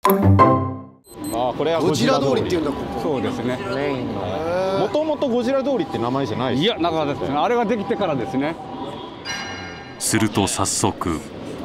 ああ、これはゴジラ通りっていうんだ、ここ。 そうですね。 メインの。 もともとゴジラ通りって名前じゃないです。 いや、なかったですね。あれができてからですね。 すると早速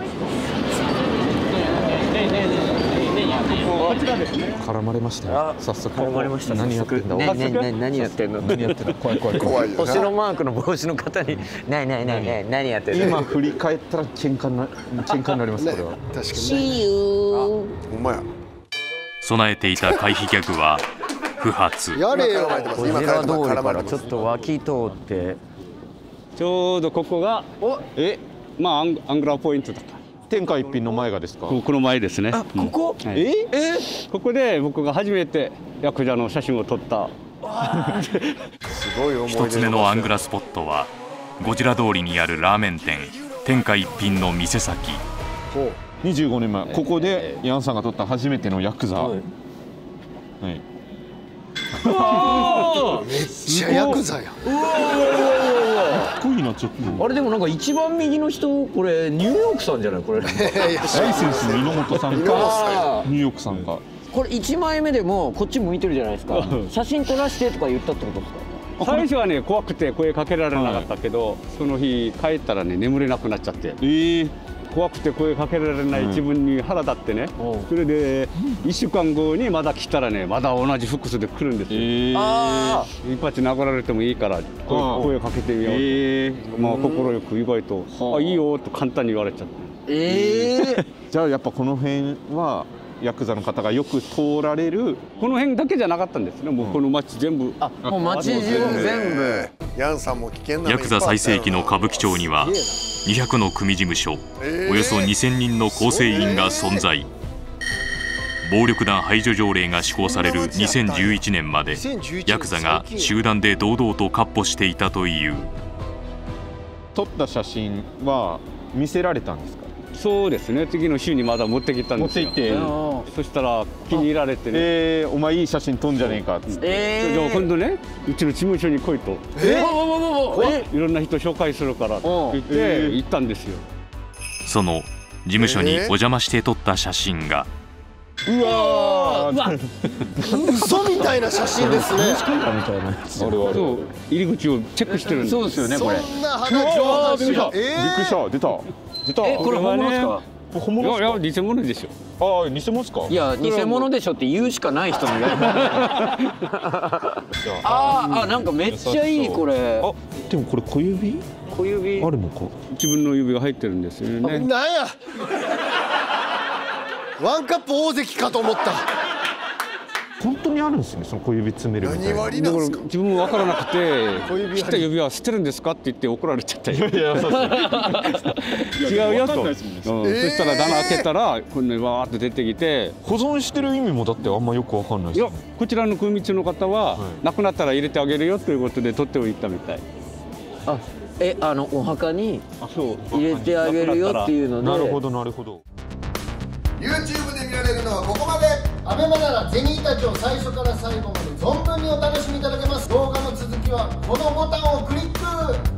絡まれましたよ。早速絡まれました。 何やってんだ。 何やってんの。 何やってんの。怖い怖い怖い。 星のマークの帽子の方に何やってんの。 今振り返ったら喧嘩になります。これは。 確かに。 See you。 ほんまや。 備えていた回避ギャグは不発。 やれよ。 ゴジラ通りからちょっと脇通ってちょうどここがまあアングラーポイントだから。 天下一品の前がですか。 この前ですね。 あ、ここ。 ここで僕が初めてヤクザの写真を撮った。 すごい思い出。 一つ目のアングラスポットはゴジラ通りにあるラーメン店天下一品の店先。 25年前、ここでヤンさんが撮った初めてのヤクザ。はい。 めっちゃヤクザやん。 かっこいいな、ちょっと。 あれでもなんか一番右の人これニューヨークさんじゃないこれ。 ライセンスの猪本さんかニューヨークさんか。 これ1枚目でもこっちも見てるじゃないですか。写真撮らせてとか言ったってことですか。 最初はね怖くて声かけられなかったけど、その日帰ったらね眠れなくなっちゃって。怖くて声かけられない自分に腹立ってね、それで1週間後にまだ来たらねまだ同じ服装で来るんですよ。一発殴られてもいいから声かけてみようと、まあ快く意外と「あ、いいよ」と簡単に言われちゃって。 じゃあやっぱこの辺はヤクザの方がよく通られる。 この辺だけじゃなかったんですね。もうこの町全部。 もう町中全部。 ヤンさんも危険な。 ヤクザ最盛期の歌舞伎町には200の組事務所、およそ2000人の構成員が存在。暴力団排除条例が施行される2011年までヤクザが集団で堂々と闊歩していたという。 撮った写真は見せられたんですか。 そうですね。次の週にまだ持ってきたんですよ。持って行って、そしたら気に入られてね。 お前いい写真撮んじゃねえかっつって。 じゃあ今度ねうちの事務所に来いと。いろんな人紹介するからと言って行ったんですよ。 その事務所にお邪魔して撮った写真が。 うわ嘘みたいな写真ですね。 そう入り口をチェックしてるんです。 そうですよねこれ。 そんな肌上びっくりした。出た。 これ本物ですか。 本物ですか。 いや偽物でしょ。 ああ、偽物ですか。 いや偽物でしょって言うしかない人のやつ。なんかめっちゃいいこれ。 あ、でもこれ小指あるのか。 自分の指が入ってるんですよね。 なんや。ワンカップ大関かと思った。 本当にあるんですね、その小指詰めるみたいな。 何割なんですか。 自分も分からなくて切った指は捨てるんですかって言って怒られちゃったよ。違うよと。そしたら棚開けたらこんなにわーって出てきて。 保存してる意味もだってあんまよくわかんないです。 いや、こちらの組長の方は亡くなったら入れてあげるよということで取っておいたみたい。 お墓に入れてあげるよっていうので。 なるほどなるほど。 YouTube で見られるのはここまで。ABEMA ならゼニーたちを最初から最後まで存分にお楽しみいただけます。動画の続きはこのボタンをクリック。